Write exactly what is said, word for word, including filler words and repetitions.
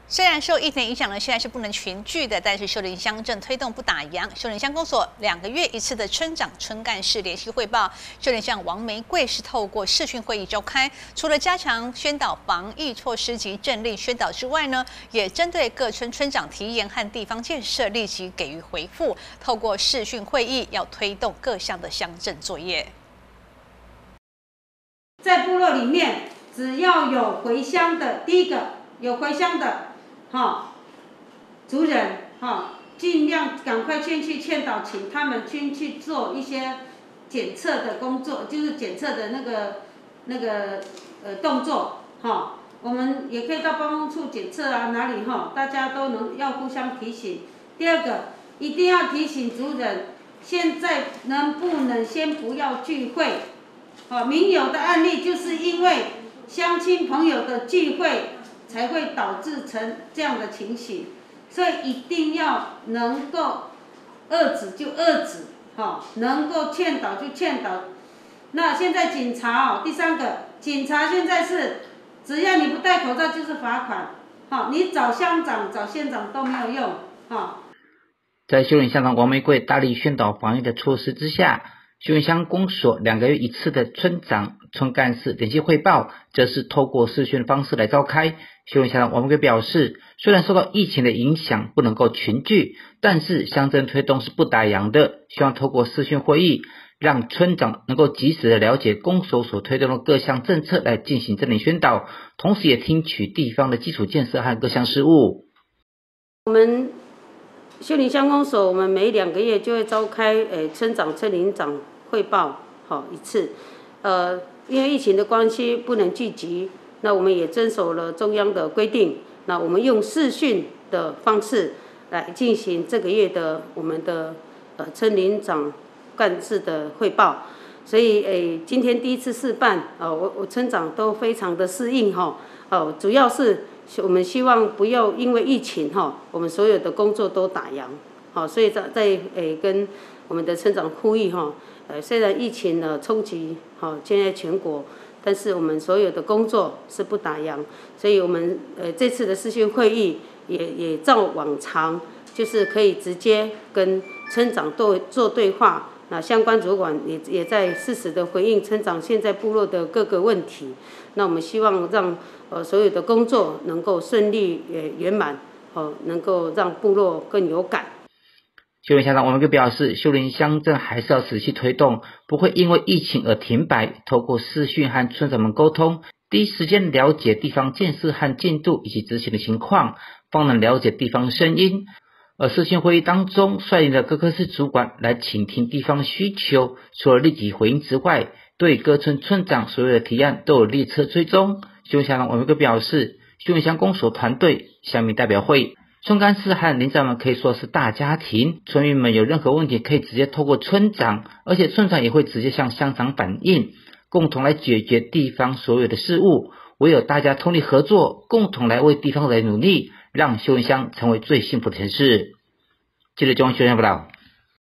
虽然受疫情影响呢，现在是不能群聚的，但是秀林乡正推动不打烊。秀林乡公所两个月一次的村长、村干事联席汇报，秀林乡王玫瑰是透过视讯会议召开，除了加强宣导防疫措施及政令宣导之外呢，也针对各村村长提言和地方建设立即给予回复，透过视讯会议要推动各项的乡镇作业。 在部落里面，只要有回乡的，第一个有回乡的。哈、哦，族人哈、哦，尽量赶快先去劝导，请他们先去做一些检测的工作，就是检测的那个那个呃动作哈、哦。我们也可以到办公处检测啊，哪里哈、哦，大家都能要互相提醒。第二个，一定要提醒族人，现在能不能先不要聚会？哦，明有的案例就是因为乡亲朋友的聚会。才会导致成这样的情形，所以一定要能够遏止就遏止，哈、哦，能够劝导就劝导。那现在警察哦，第三个，警察现在是只要你不戴口罩就是罚款，哈、哦，你找乡长找县长都没有用，哈、哦。 在秀林乡长王玫瑰大力宣导防疫的措施之下，秀林乡公所两个月一次的村长、村干事联席汇报，则是透过视讯方式来召开。秀林乡长王玫瑰表示，虽然受到疫情的影响不能够群聚，但是乡镇推动是不打烊的，希望透过视讯会议，让村长能够及时的了解公所所推动的各项政策来进行政令宣导，同时也听取地方的基础建设和各项事务。 我们秀林乡公所，我们每两个月就会召开诶村长、村邻长汇报好一次，呃，因为疫情的关系不能聚集。那我们也遵守了中央的规定，那我们用视讯的方式来进行这个月的我们的呃村邻长干事的汇报，所以诶今天第一次示范，呃我我村长都非常的适应哈，哦主要是我们希望不要因为疫情哈，我们所有的工作都打烊，好，所以在在诶跟我们的村长呼吁哈，呃虽然疫情呢冲击好现在全国。但是我们所有的工作是不打烊，所以我们呃这次的视讯会议也也照往常，就是可以直接跟村长做做对话。那相关主管也也在适时的回应村长现在部落的各个问题。那我们希望让呃所有的工作能够顺利也圆满，哦，能够让部落更有感。 秀林乡长王玫瑰表示，秀林乡镇还是要持续推动，不会因为疫情而停摆，透过视讯和村长们沟通，第一时间了解地方建设和进度以及执行的情况，方能了解地方声音。而视讯会议当中，率领的各科室主管来倾听地方的需求，除了立即回应之外，对各村村长所有的提案都有列车追踪。秀林乡长王玫瑰表示，秀林乡公所团队、乡民代表会、村干事和邻长们可以说是大家庭，村民们有任何问题可以直接透过村长，而且村长也会直接向乡长反映，共同来解决地方所有的事务。唯有大家通力合作，共同来为地方来努力，让秀林乡成为最幸福的城市。记者中央秀林报道。